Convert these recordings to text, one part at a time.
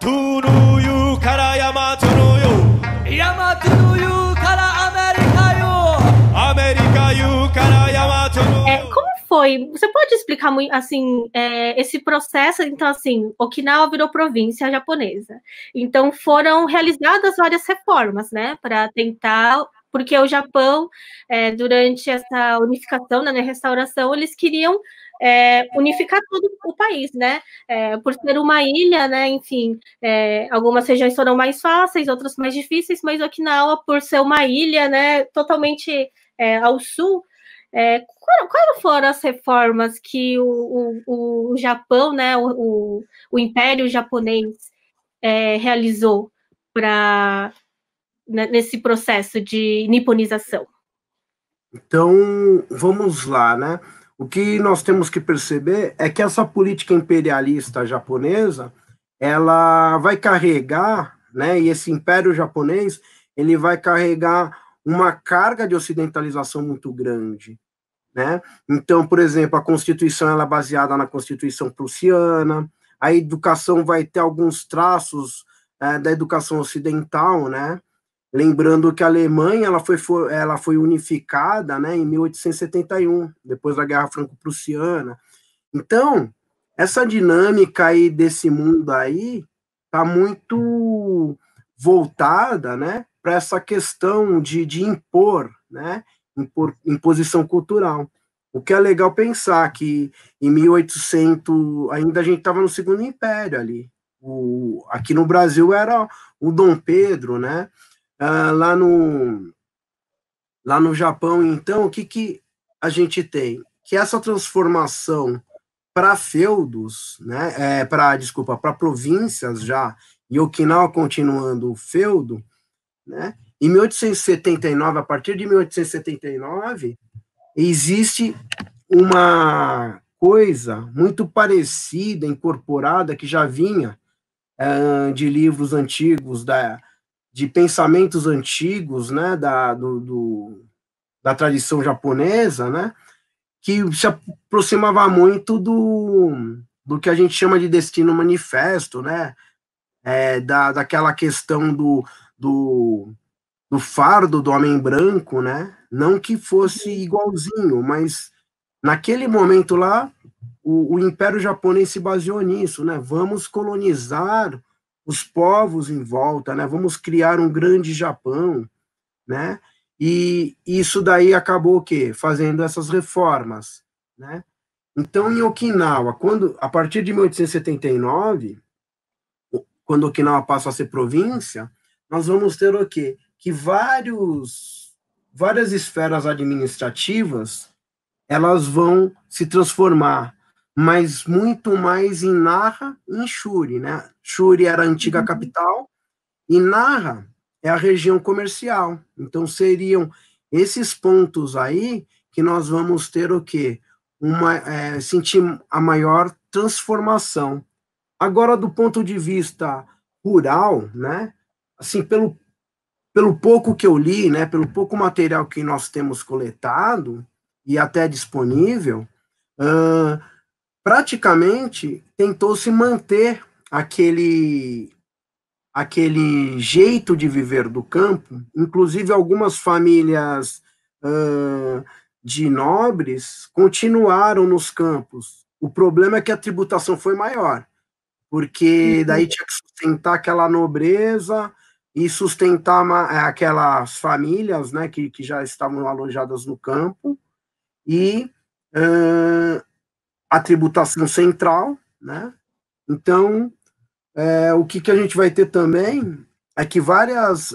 no yu kara Yamato no yu, Yamato no yu kara América yu, América yu kara Yamato no yu. Como foi? Você pode explicar muito assim esse processo? Então, assim, Okinawa virou província japonesa. Então, foram realizadas várias reformas, né, para tentar, porque o Japão, durante essa unificação, né, na restauração, eles queriam unificar todo o país, né? Por ser uma ilha, né? Enfim, algumas regiões foram mais fáceis, outras mais difíceis, mas Okinawa, por ser uma ilha, né, totalmente ao sul, quais foram as reformas que o Japão, né, o Império Japonês realizou nesse processo de niponização? Então, vamos lá, né? O que nós temos que perceber é que essa política imperialista japonesa, ela vai carregar, né? E esse Império Japonês, ele vai carregar uma carga de ocidentalização muito grande, né? Então, por exemplo, a Constituição ela é baseada na Constituição prussiana, a educação vai ter alguns traços da educação ocidental, né? Lembrando que a Alemanha ela foi unificada, né, em 1871, depois da Guerra Franco-Prussiana. Então, essa dinâmica aí desse mundo aí está muito voltada, né, para essa questão de impor, né, imposição cultural. O que é legal pensar que em 1800 ainda a gente estava no Segundo Império ali. Aqui no Brasil era o Dom Pedro, né? Lá no Japão, então, o que a gente tem? Que essa transformação para feudos, né, para províncias já, e Okinawa continuando feudo, né, em 1879, a partir de 1879, existe uma coisa muito parecida, incorporada, que já vinha de livros antigos, de pensamentos antigos, né, da tradição japonesa, né, que se aproximava muito do que a gente chama de destino manifesto, né, daquela questão do fardo do homem branco, né, não que fosse igualzinho, mas naquele momento lá, o Império Japonês se baseou nisso, né, vamos colonizar os povos em volta, né? Vamos criar um grande Japão, né? E isso daí acabou o quê? Fazendo essas reformas, né? Então, em Okinawa, a partir de 1879, quando Okinawa passa a ser província, nós vamos ter o quê? Que várias esferas administrativas, elas vão se transformar, mas muito mais em Nara e em Shuri, né? Shuri era a antiga capital, e Nara é a região comercial. Então, seriam esses pontos aí que nós vamos ter o quê? Sentir a maior transformação. Agora, do ponto de vista rural, né? Assim, pelo pouco que eu li, né? Pelo pouco material que nós temos coletado e até disponível, praticamente tentou-se manter aquele jeito de viver do campo, inclusive algumas famílias de nobres continuaram nos campos. O problema é que a tributação foi maior, porque daí tinha que sustentar aquela nobreza e sustentar aquelas famílias, né, que já estavam alojadas no campo, e a tributação central, né? Então, o que a gente vai ter também é que vários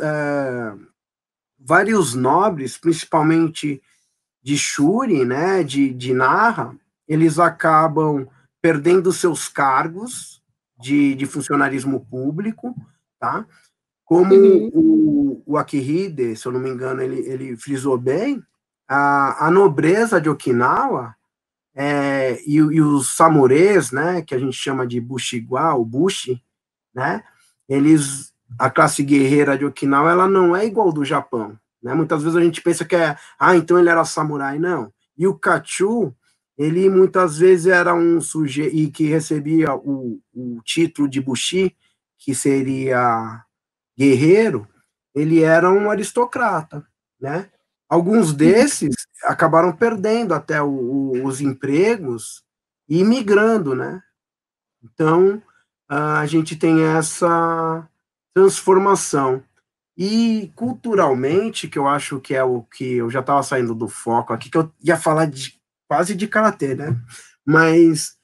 nobres, principalmente de Shuri, né, de Nara, eles acabam perdendo seus cargos de funcionarismo público, tá? Como o Akihide, se eu não me engano, ele frisou bem, a nobreza de Okinawa e os samurês, né, que a gente chama de Bushiwa, o Bushi, né, a classe guerreira de Okinawa, ela não é igual do Japão, né? Muitas vezes a gente pensa que então ele era samurai, não. E o Kachu, ele muitas vezes era um sujeito e que recebia o título de Bushi, que seria guerreiro, ele era um aristocrata, né? Alguns desses acabaram perdendo até os empregos e migrando, né? Então, a gente tem essa transformação. E culturalmente, que eu acho que é o que eu já estava saindo do foco aqui, que eu ia falar quase de karatê, né? Mas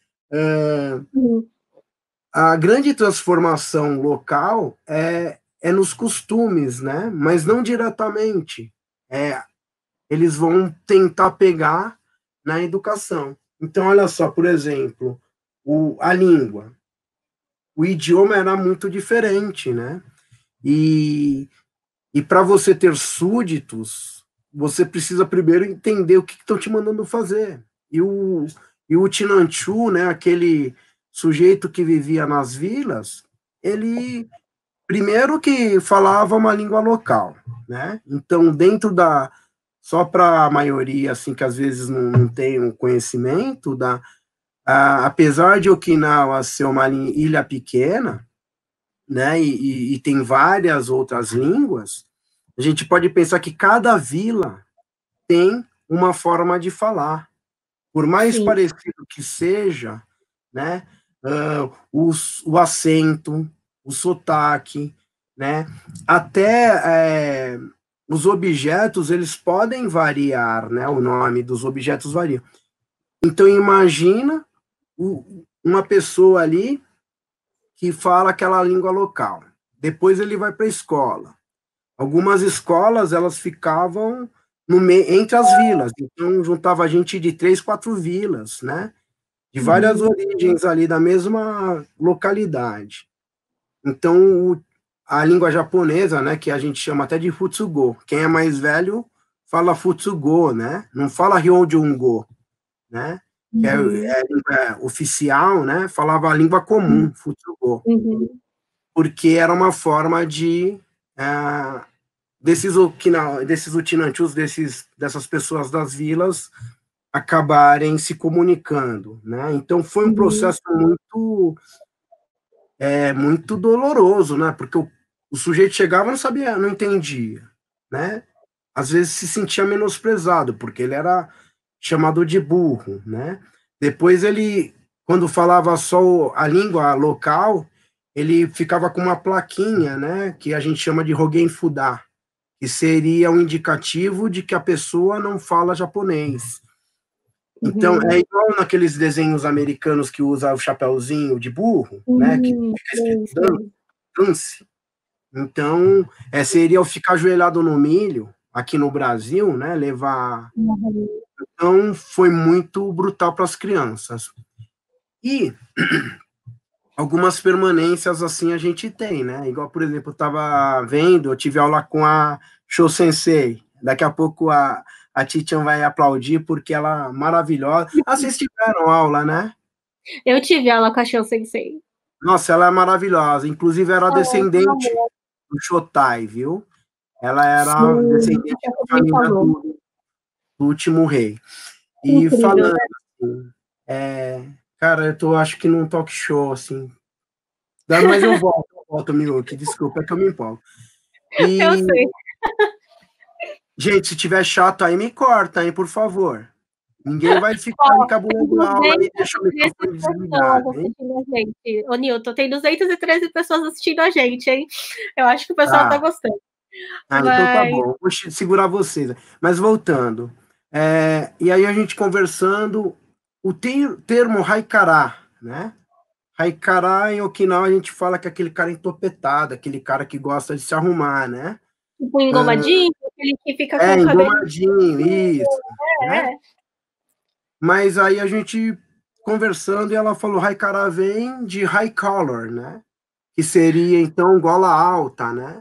a grande transformação local é nos costumes, né? Mas não diretamente. Eles vão tentar pegar na educação. Então, olha só, por exemplo, a língua. O idioma era muito diferente, né? E para você ter súditos, você precisa primeiro entender o que estão te mandando fazer. E o Tinanchu, né, aquele sujeito que vivia nas vilas, ele primeiro que falava uma língua local, né? Então, só para a maioria, assim, que às vezes não tem um conhecimento, apesar de Okinawa ser uma ilha pequena, né, e tem várias outras línguas, a gente pode pensar que cada vila tem uma forma de falar. Por mais Sim. parecido que seja, né, o acento, o sotaque, né, até os objetos, eles podem variar, né, o nome dos objetos varia. Então, imagina uma pessoa ali que fala aquela língua local. Depois ele vai para a escola. Algumas escolas, elas ficavam entre as vilas. Então, juntava gente de 3, 4 vilas, né? De várias origens ali da mesma localidade. Então, a língua japonesa, né, que a gente chama até de Futsugo. Quem é mais velho fala Futsugo, né? Não fala Ryojungo, né? Que é a língua oficial, né? Falava a língua comum, Futsugo. Porque era uma forma de desses Utinanchus, dessas pessoas das vilas acabarem se comunicando, né? Então foi um processo muito doloroso, né? Porque o sujeito chegava e não sabia, não entendia, né? Às vezes se sentia menosprezado, porque ele era chamado de burro, né? Depois ele, quando falava só a língua local, ele ficava com uma plaquinha, né? Que a gente chama de Rogen Fuda, que seria um indicativo de que a pessoa não fala japonês. Então, é igual naqueles desenhos americanos que usa o chapéuzinho de burro, né? Que fica escrito dance. Então, seria o ficar ajoelhado no milho, aqui no Brasil, né? Levar... Então, foi muito brutal para as crianças. E algumas permanências, assim, a gente tem, né? Igual, por exemplo, eu tive aula com a Sho Sensei. Daqui a pouco a Titian vai aplaudir, porque ela é maravilhosa. Vocês tiveram aula, né? Eu tive aula com a Sho Sensei. Nossa, ela é maravilhosa. Inclusive, era descendente do Shotai, viu? Ela era descendente da família do último rei. E incrível, falando assim, cara, eu acho que num talk show, assim. Mas eu volto, Miyuki, desculpa, é que eu me empolgo. Eu sei. Gente, se tiver chato aí, me corta, hein, por favor. Ninguém vai ficar encabulando a aula e deixar o microfone desligado, hein? Ô, Nilton, tem 213 pessoas assistindo a gente, hein? Eu acho que o pessoal tá gostando. Então tá bom, vou segurar vocês. Mas voltando, e aí a gente conversando, o termo haikara, né? Haikara, em Okinawa, a gente fala que é aquele cara entopetado, aquele cara que gosta de se arrumar, né? Tipo engomadinho, aquele que fica com o cabelo... engomadinho, isso. Né? Mas aí a gente conversando, e ela falou, haikara vem de high collar, né? Que seria, então, gola alta, né?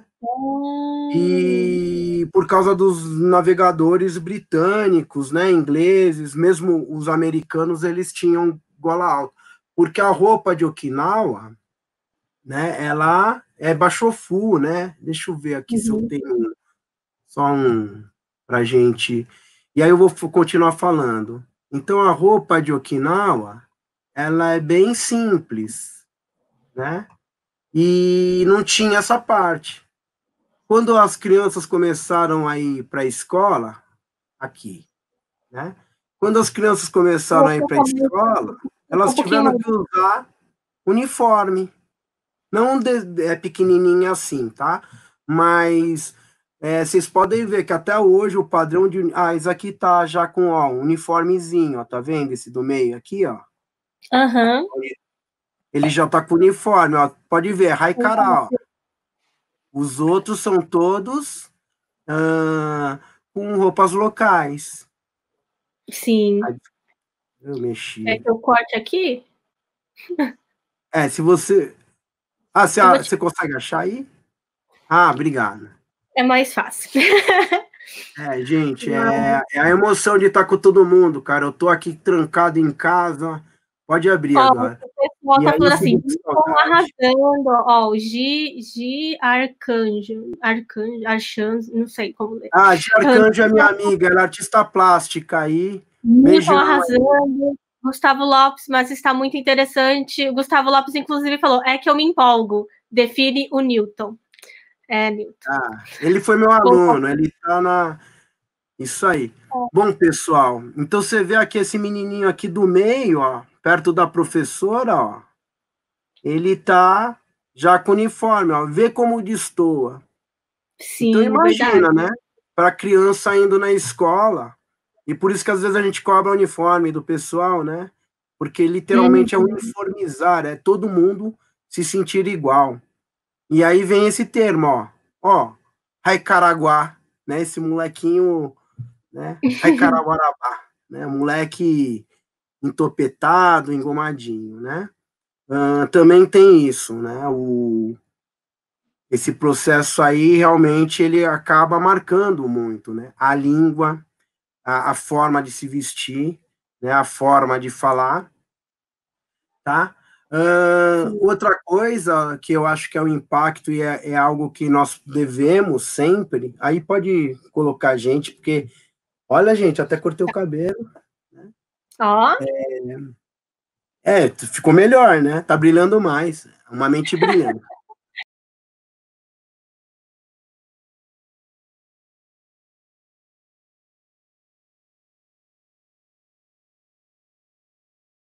E por causa dos navegadores britânicos, né, ingleses, mesmo os americanos, eles tinham gola alta. Porque a roupa de Okinawa, né, ela é bachofu, né? Deixa eu ver aqui se eu tenho só pra gente... E aí eu vou continuar falando. Então, a roupa de Okinawa, ela é bem simples, né? e não tinha essa parte. Quando as crianças começaram a ir para a escola, aqui, né? Quando as crianças começaram a ir para a escola, elas tiveram que usar uniforme. Não é pequenininha assim, tá? Mas vocês podem ver que até hoje o padrão de... Ah, esse aqui tá já com ó, um uniformezinho, ó, tá vendo? Esse do meio aqui, ó. Aham. Ele já tá com uniforme, ó. Pode ver, Haikará, ó. Os outros são todos com roupas locais. Sim. Eu mexi. É que eu corte aqui? Se você... Ah, você consegue achar aí? Ah, obrigado. É mais fácil. Gente, é a emoção de estar com todo mundo, cara. Eu tô aqui trancado em casa. Pode abrir agora. O pessoal tá falando assim, estão arrasando, ó, o Gi Arcanjo, não sei como ler. Ah, Gi Arcanjo é minha amiga, ela é artista plástica aí. Estão arrasando. Gustavo Lopes, mas está muito interessante. O Gustavo Lopes, inclusive, falou, é que eu me empolgo. Define o Newton. Newton. Ah, ele foi meu aluno, ele tá na... Isso aí. Bom, pessoal, então você vê aqui esse menininho aqui do meio, ó, perto da professora, ó, ele tá já com uniforme, ó, vê como destoa. Sim, então imagina, verdade. né, para criança indo na escola, e por isso que às vezes a gente cobra o uniforme do pessoal, né, porque literalmente é uniformizar, é todo mundo se sentir igual. E aí vem esse termo, ó, Haikaraguá, né, esse molequinho... né? Haikaraguarabá, né? Moleque entopetado, engomadinho, né? Também tem isso, né? Esse processo aí realmente ele acaba marcando muito, né? A língua, a forma de se vestir, né? A forma de falar, tá? Outra coisa que eu acho que é o impacto e é algo que nós devemos sempre, aí pode colocar a gente, porque olha, gente, até cortei o cabelo. Né? Ó. Ficou melhor, né? Tá brilhando mais. Uma mente brilhante.